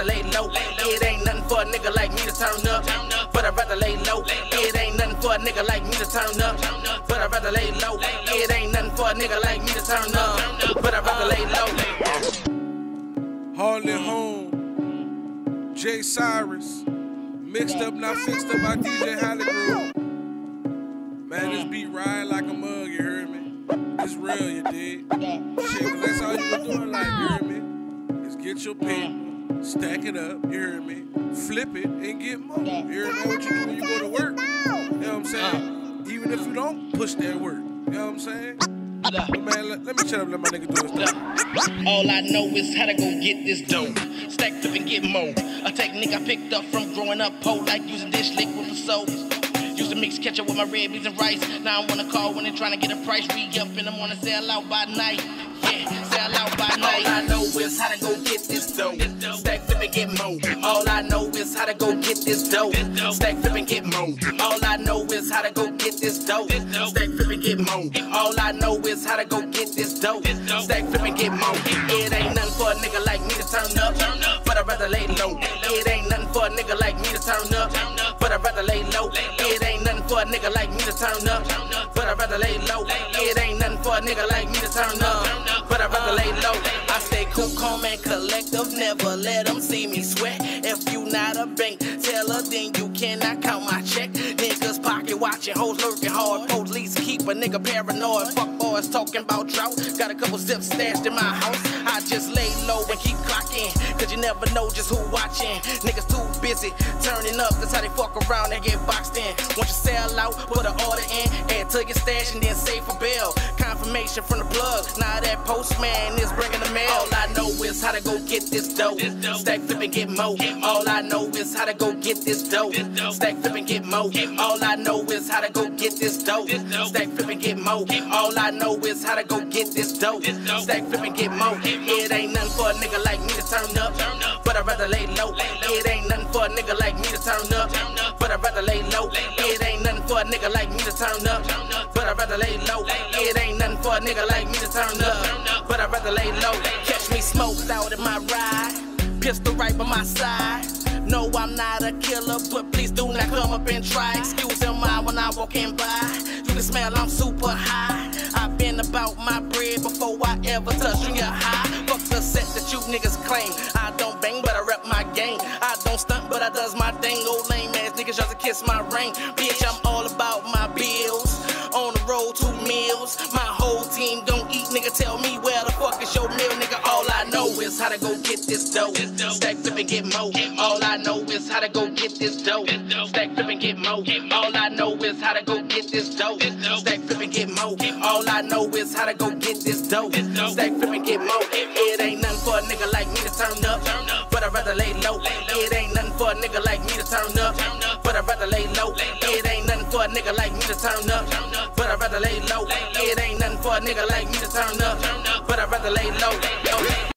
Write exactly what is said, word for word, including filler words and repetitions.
rather lay low. It ain't nothing for a nigga like me to turn up, but I'd rather lay low. It ain't nothing for a nigga like me to turn up, but I'd rather lay low. It ain't nothing for a nigga like me to turn up, but I'd rather lay low. Hardly Home, Jay Cyrus, mixed up, not fixed up by D J Hollywood. Man, this beat ride like a mug, you heard me? It's real, you dig? Shit, that's all you was doing, like, you heard me? Is get your paper, stack it up, you heard me? Flip it and get more. You heard me? What you do when you go to work? You know what I'm saying? Even if you don't push that work, you know what I'm saying? But man, let, let me shut up and let my nigga do his thing. All I know is how to go get this dough. Stack up and get more. A technique I picked up from growing up poor, like using dish liquid for soap. Used to mix ketchup with my red beans and rice. Now I wanna call when they trying to get a price. Re up in the morning, sell out by night. Yeah, sell out by night. All I know is how to go get this dough. Stack up and get more. All I know is how to go get this dough. Stack up and get more. All I know is how to go get this dough. Stack up and get more. All I know is how to go get this dough. Stack up and get more. It ain't nothing for a nigga like me to turn up, but I'd rather lay low. It ain't nothing for a nigga like me to turn up, but I'd rather lay low. It ain't nothing for a nigga like me to turn up, but I'd rather lay low. It ain't nothing for a nigga like me to turn up, but I'd rather lay low. I stay cool, calm, and collective, never let them see me sweat. If you not a bank teller, then you cannot count my check. Niggas pocket watching, hoes lurking hard, police keep a nigga paranoid. Fuck boys talking about drought, got a couple zips stashed in my house. I just lay low and keep clocking, cause you never know just who watching. Niggas too busy turning up, that's how they fuck around and get boxed in. Once you sell out, put an order in, add to your stash and then save for bail. Confirmation from the plug, now that postman is bringing the mail. All I know is how to go get this dough. Stack flip and get more. All I know is how to go get this dough. Stack flip and get more. All I know is how to go get this dough. Stack flip and get more. All I know is how to go get this dough. Stack flip and get more. It ain't nothing for a nigga like me to turn up, but I'd rather lay low. It ain't nothing for a nigga like me to turn up, but I'd rather lay low. It ain't nothing for a nigga like me to turn up, but I'd rather lay low. It ain't nothing for a nigga like me to turn up, but I'd rather lay low. Catch me smoked out in my ride, pistol right by my side. No, I'm not a killer, but please do not come up and try. Excuse me when I walk in by. You can smell I'm super high. I've been about my bread before I ever touch junior high. Fuck the set that you niggas claim. I don't bang, but I rep my game. I don't stunt, but I does my thing. Old lame ass niggas just to kiss my ring. Bitch, I'm all about my bills. On the road, two meals. My whole team gon' eat, nigga. Tell me where the fuck is your meal, nigga. All I know is how to go get this dough. Stack flip and get more. All I know is how to go get this dough. Stack flip and get more. All I know is how to go get this dough. Stack flip and get more. All I know is how to go get this dough. Stack flip and get more. It ain't nothing for a nigga like me to turn up, but I'd rather lay low. It ain't nothing for a nigga like me to turn up, but I'd rather lay low. It ain't nothing for a nigga like me to turn up, but I'd rather lay low. It ain't nothing for a nigga like me to turn up, but I'd rather lay low.